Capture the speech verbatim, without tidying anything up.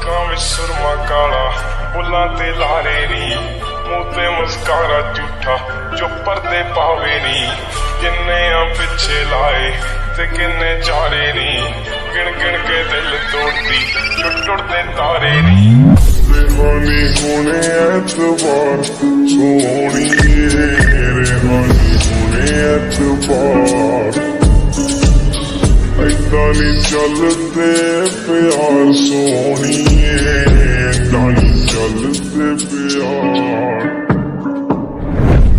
ਅੱਖਾਂ ਵਿੱਚ ਸੁਰਮਾ ਕਾਲਾ, ਬੁੱਲਾਂ ਤੇ ਲਾਰੇ ਨੀ, ਮੂੰਹ ਤੇ ਮੁਸਕਾਰਾ ਝੂਠਾ ਜੋ ਪਰਦੇ ਪਾਵੇ ਨੀ। ਕਿੰਨੇ ਆ ਪਿੱਛੇ ਲਾਏ ਤੇ ਕਿੰਨੇ ਚਾਰੇ ਨੀ, ਗਿਣ ਗਿਣ ਕੇ ਦਿਲ ਤੋੜਦੀ ਟੁੱਟ ਟੁੱਟਦੇ ਤਾਰੇ ਨੀ। रेहानी होने एतबार सोहणीए, रेहानी होने एतबार ऐदा नी चलदे प्यार सोहणीए, ऐदा नी चलदे प्यार।